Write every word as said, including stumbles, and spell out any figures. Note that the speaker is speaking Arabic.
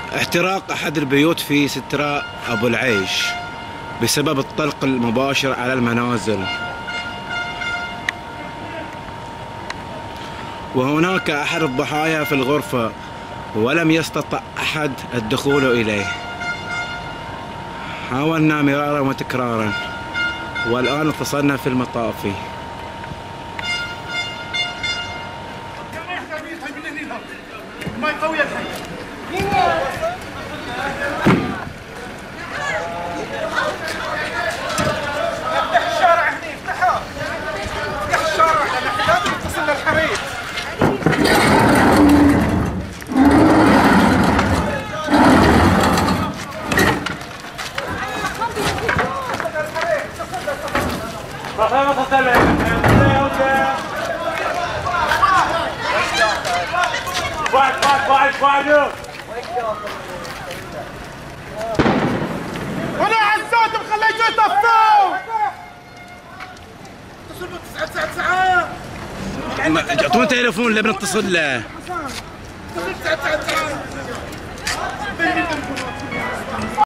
احتراق أحد البيوت في ستراء أبو العيش بسبب الطلق المباشر على المنازل، وهناك أحد الضحايا في الغرفة ولم يستطع أحد الدخول إليه. حاولنا مرارا وتكرارا والآن اتصلنا في المطافي. وانا عزوتهم خليتوا يطفوا. اتصل بتسعة تسعة تسعة. اعطونا تليفون اللي بنتصل له. اتصل بتسعة تسعة تسعة.